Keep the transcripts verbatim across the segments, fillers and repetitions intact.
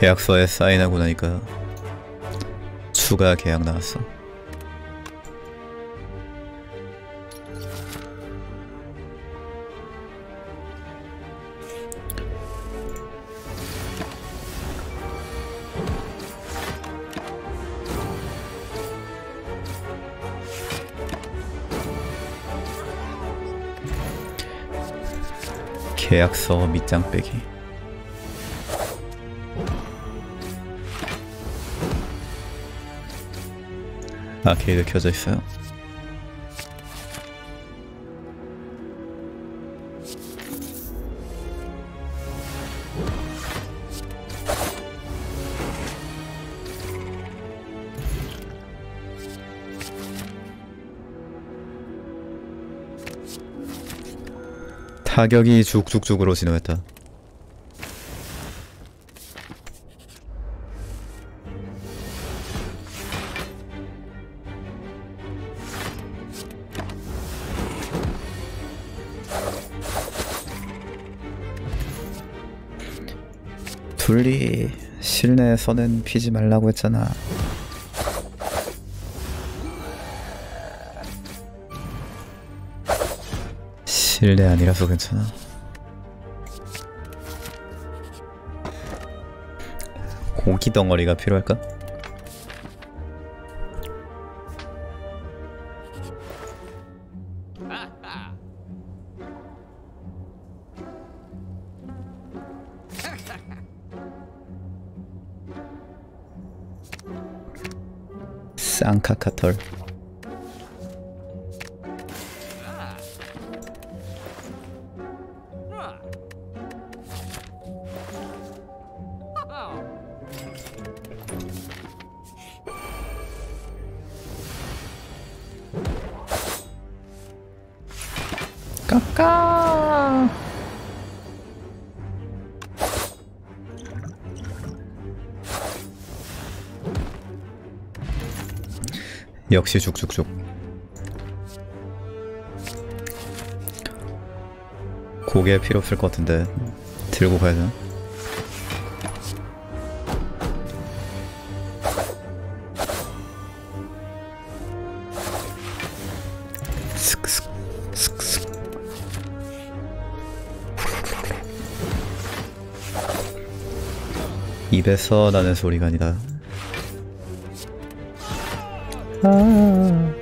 계약서에 사인하고 나니까 추가 계약 나왔어. 계약서 밑장 빼기. 아케이드 켜져 있어요. 타격이 죽죽죽으로 진화했다. 둘리 실내에서는 피지 말라고 했잖아. 실내 아니라서 괜찮아. 고기 덩어리가 필요할까? 쌍카카털. 까까. 역시 죽죽죽. 고개 필요 없을 것 같은데 들고 가야 되나? 슥슥 슥슥. 입에서 나는 소리가 아니다. 아.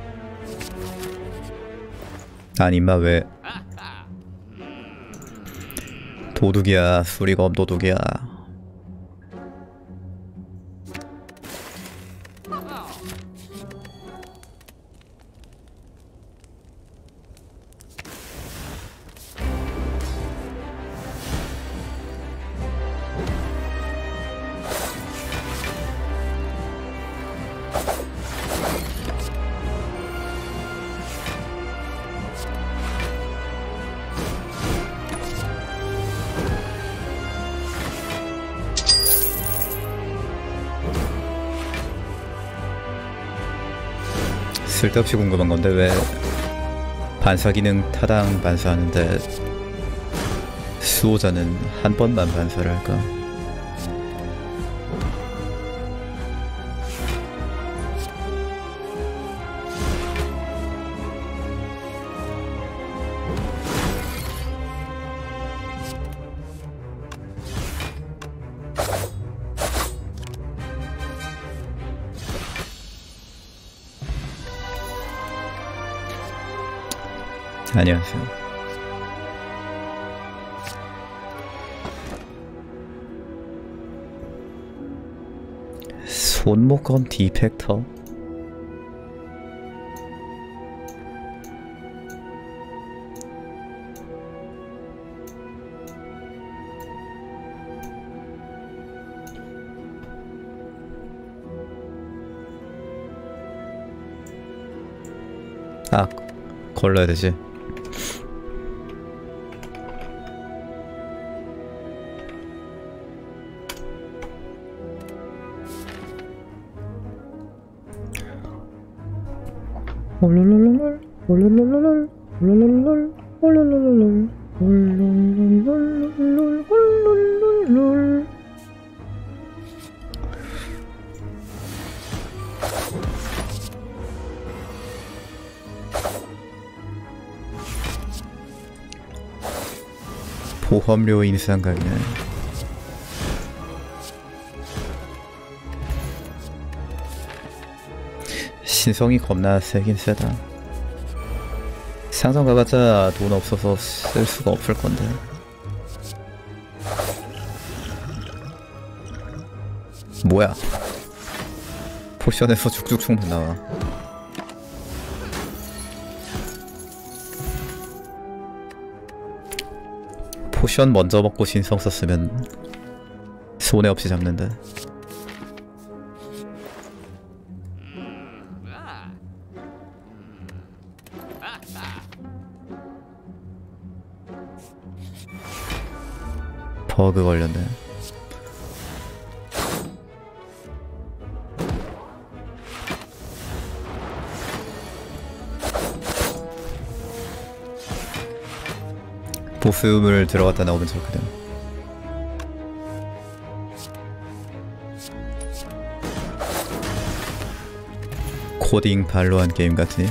아니 임마 왜 도둑이야. 수리검 도둑이야. 쓸데없이 궁금한 건데 왜 반사 기능 타당 반사하는데 수호자는 한 번만 반사를 할까? 안녕하세요. 손목검 디펙터? 아, 걸러야 되지. 올롤롤롤 올롤롤롤 올롤롤롤 올롤롤롤 올롤롤롤 올롤롤롤 보험료 인상 가기네. 신성이 겁나 세긴 세다. 상점 가봤자 돈 없어서 쓸 수가 없을 건데. 뭐야? 포션에서 쭉쭉쭉 나와. 포션 먼저 먹고 신성 썼으면 손해 없이 잡는데. 버그 걸렸네. 보스음을 들어갔다 나오면 좋거든. 코딩 발로 한 게임 같으니.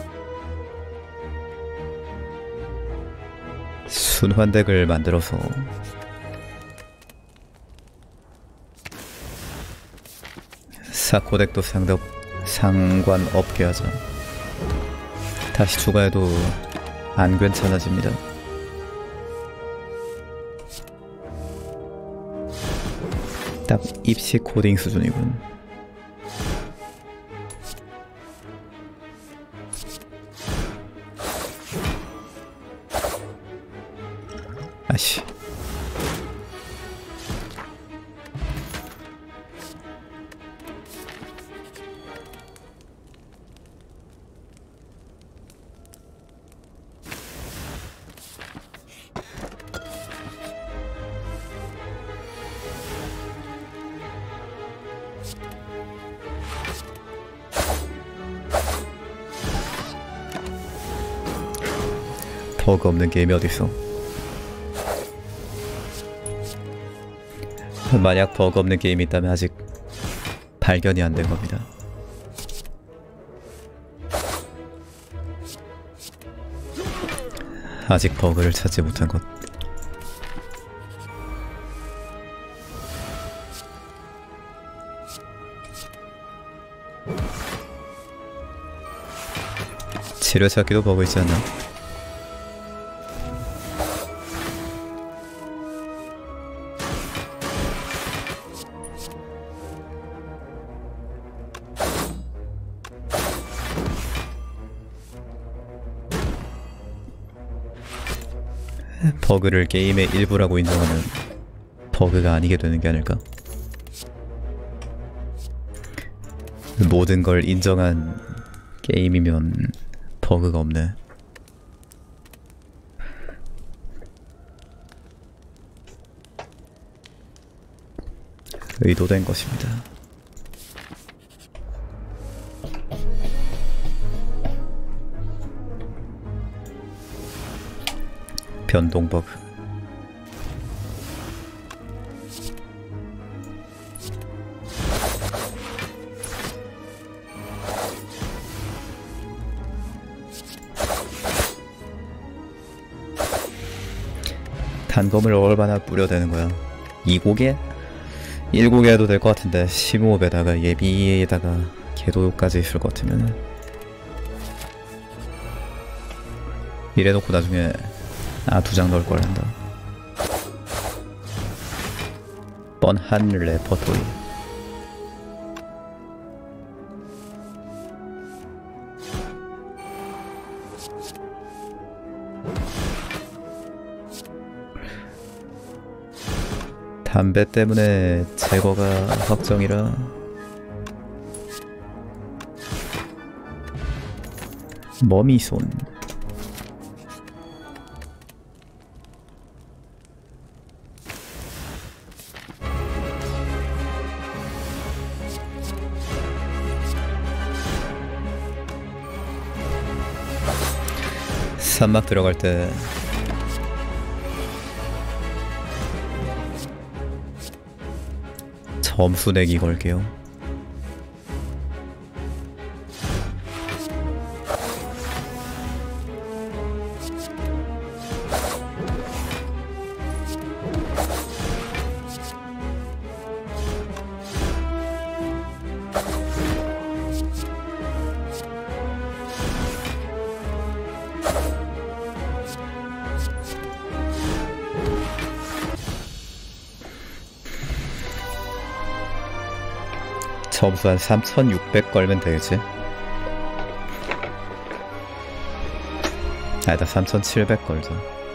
순환덱을 만들어서 사코덱도 상관, 상관없게 하자. 다시 추가해도 안 괜찮아집니다. 딱 입시 코딩 수준이군. 아씨. 버그 없는 게임이 어딨어. 만약 버그 없는 게임이 있다면 아직 발견이 안 된 겁니다. 아직 버그를 찾지 못한 것. 치료찾기도 버그 있지 않나? 버그를 게임의 일부라고 인정하면 버그가 아니게 되는 게 아닐까? 모든 걸 인정한 게임이면 버그가 없네. 의도된 것입니다. 변동 버그. 단검을 얼마나 뿌려대는 거야? 이 고개? 일 고개 해도 될 것 같은데 심호흡에다가 예비에다가 궤도까지 있을 것 같으면 이래놓고 나중에 아, 두 장 넣을 걸 한다. 뻔한 레퍼토리. 담배 때문에 제거가 확정이라 머미손. 산막 들어갈 때 점수 내기 걸게요. 점수 한 삼천육백 걸면 되겠지? 아니다, 삼천칠백 걸자.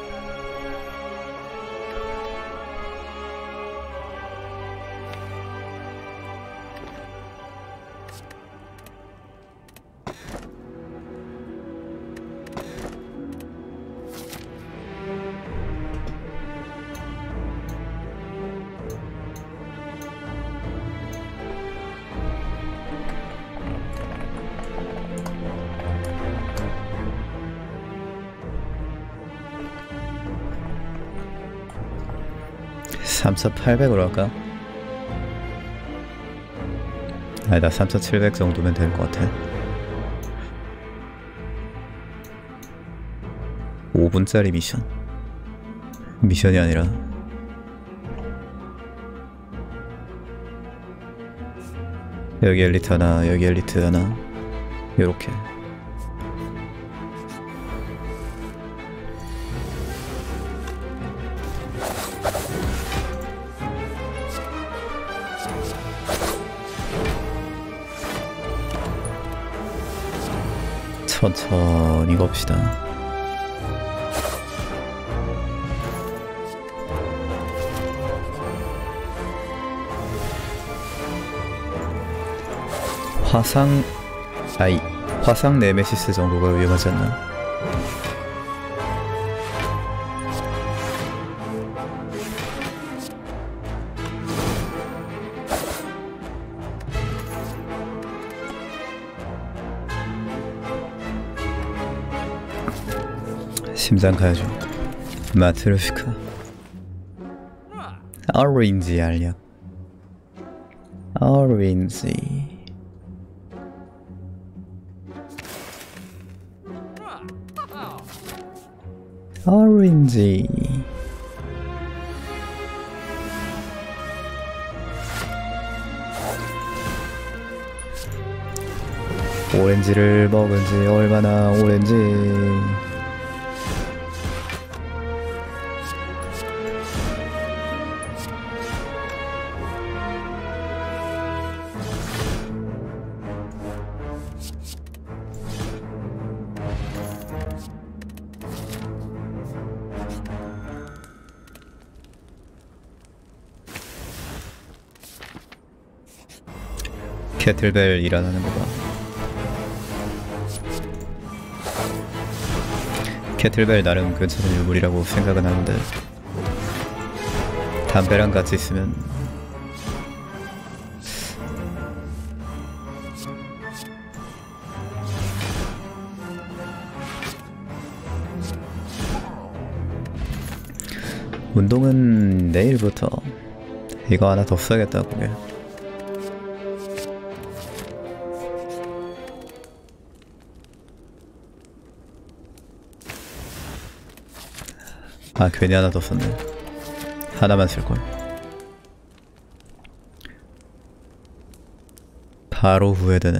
삼천팔백으로 할까? 아니다, 삼천칠백 정도면 될 것 같아. 오 분짜리 미션. 미션이 아니라 여기 엘리트 하나, 여기 엘리트 하나, 요렇게. 천천히 갑시다. 화상... 아이... 화상 네메시스 정도가 위험하지 않나? 심장 가야죠. 마트로시카. 오렌지 알약. 오렌지. 오렌지. 오렌지를 먹은 지 얼마나 오렌지. 캐틀벨 일어나는 거 봐. 캐틀벨 나름 괜찮은 유물이라고 생각은 하는데 담배랑 같이 있으면 운동은 내일부터. 이거 하나 더 써야겠다. 그게 아, 괜히 하나 더 썼네. 하나만 쓸걸. 바로 후회되네.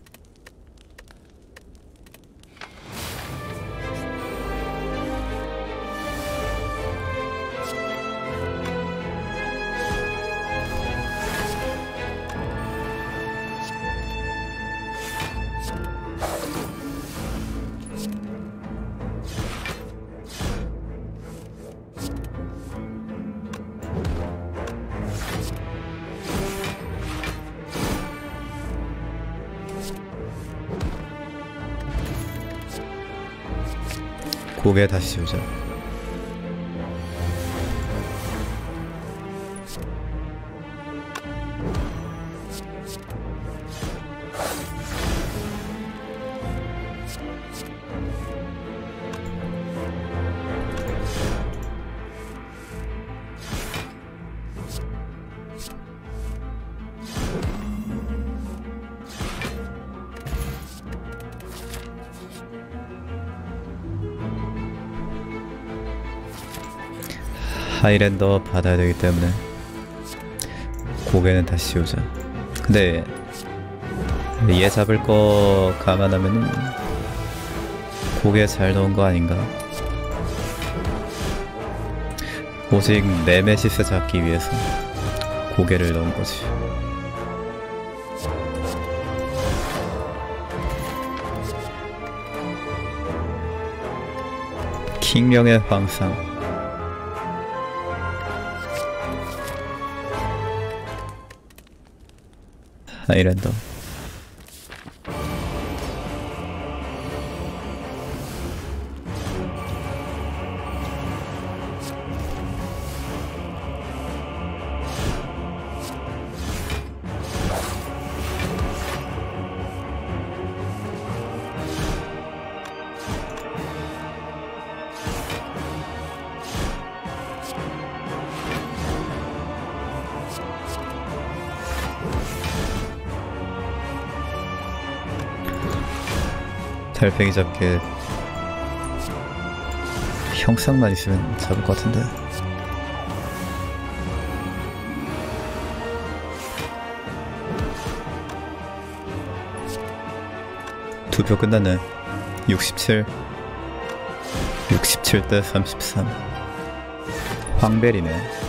고개 다시 씌우자. 하이랜더 받아야 되기 때문에 고개는 다시 씌우자. 근데 얘 잡을 거 감안하면은 고개 잘 넣은 거 아닌가? 오직 네메시스 잡기 위해서 고개를 넣은 거지. 킹령의 황상. 하이랜더. 달팽이 잡게 형상만 있으면 잡을 것 같은데. 투표 끝났네. 육십칠 육십칠 대 삼십삼. 황벨이네.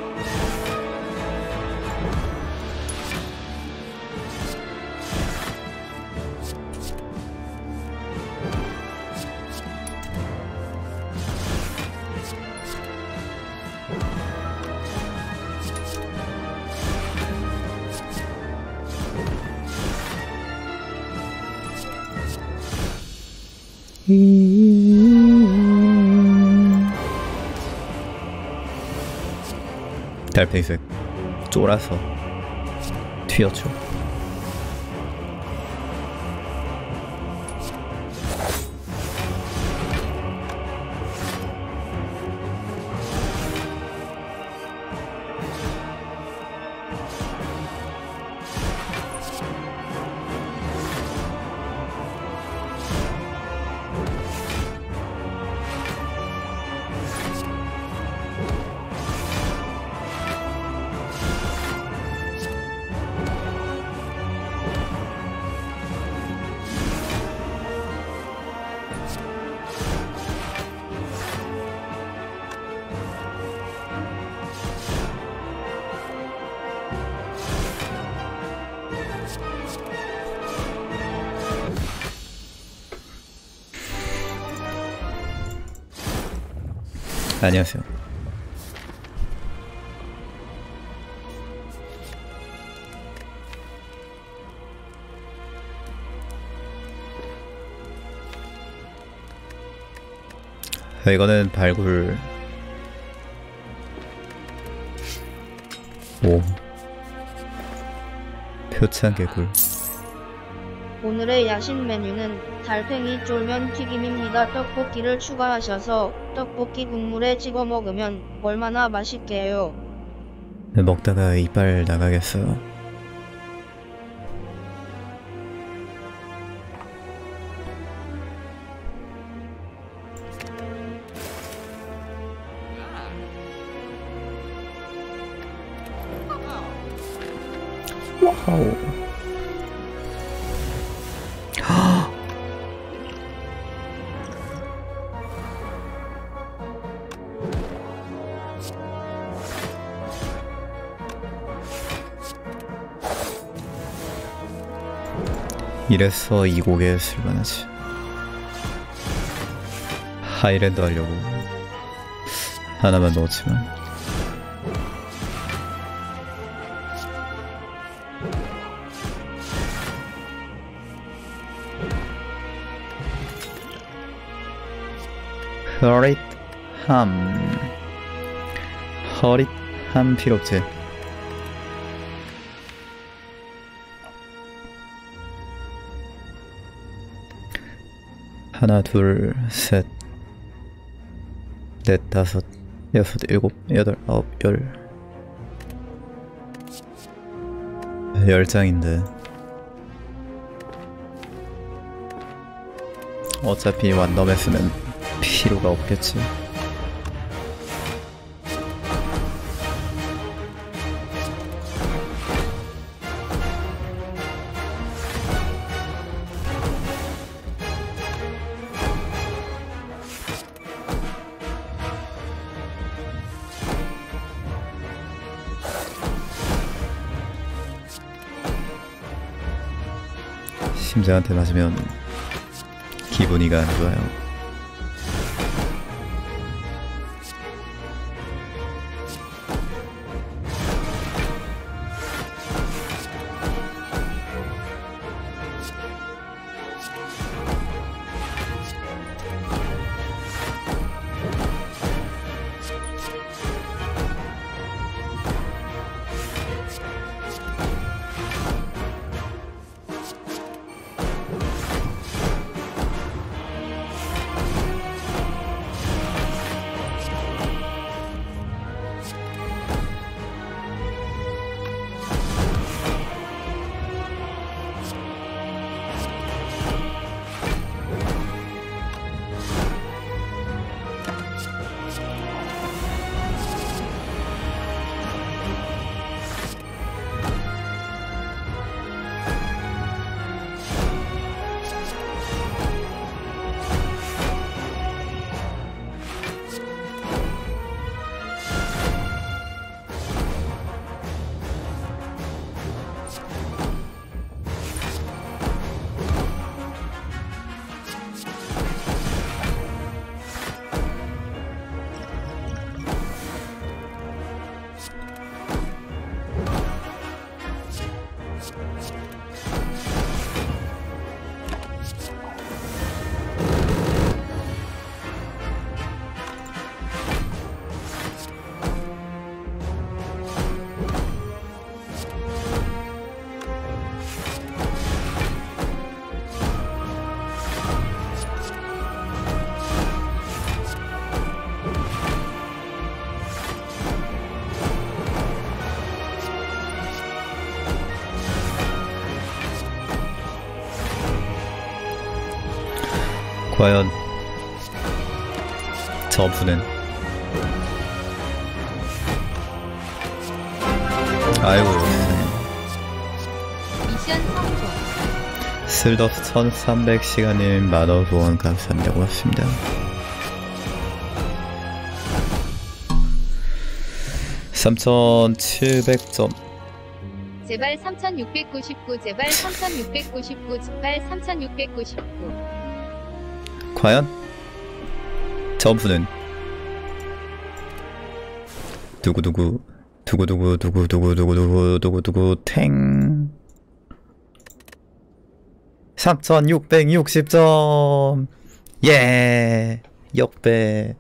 달팽이색 쫄아서 튀었죠. 안녕하세요. 이거는 발굴. 오, 표창 개굴. 오늘의 야식 메뉴는 달팽이 쫄면 튀김입니다. 떡볶이를 추가하셔서 떡볶이 국물에 찍어 먹으면 얼마나 맛있게요. 먹다가 이빨 나가겠어요. 와우. 이래서 이 곡에 쓸만하지. 하이랜드 하려고 하나만 넣었지만 허릿함 허릿함 필요없지. 하나, 둘, 셋, 넷, 다섯, 여섯, 일곱, 여덟, 아홉, 열. 열 장인데 어차피 완덤에 쓰면 필요가 없겠지. 심장한테 맞으면 기분이가 안 좋아요. 과연 점프는 아이고 미션 성공. 슬더프 천삼백 시간님 만원 후원 감사합니다. 고맙습니다. 삼천칠백 점. 제발 삼천육백구십구, 제발 삼천육백구십구, 제발 삼천육백구십구. 과연 점프는 두구두구 두구두구 두구두구 두구두구 두구두구 탱. 삼천육백육십 점. 예, 역배.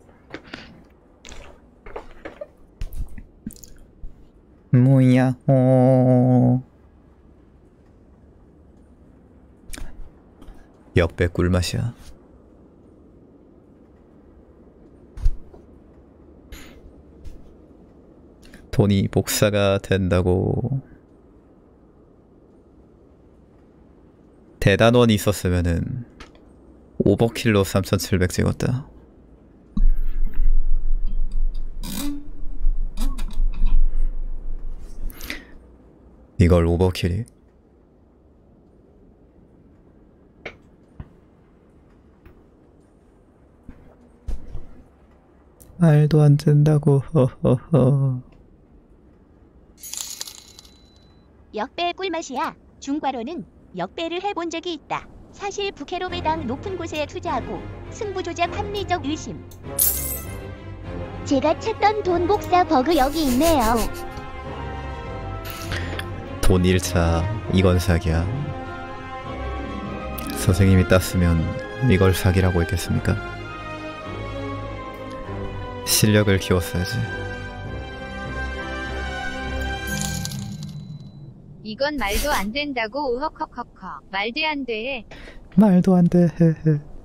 뭐야, 어. 역배 꿀맛이야. 돈이 복사가 된다고. 대단원이 있었으면은 오버킬로 삼천칠백 찍었다. 이걸 오버킬이? 말도 안 된다고. 허허허. 역배 꿀맛이야. 중과로는 역배를 해본 적이 있다. 사실 부캐로 매당 높은 곳에 투자하고 승부조작 합리적 의심. 제가 찾던 돈 복사 버그 여기 있네요. 돈 일 차 이건 사기야. 선생님이 땄으면 이걸 사기라고 했겠습니까? 실력을 키웠어야지. 이건 말도 안 된다고. 우헉헉헉헉. 말도 안 돼. 말도 안 돼.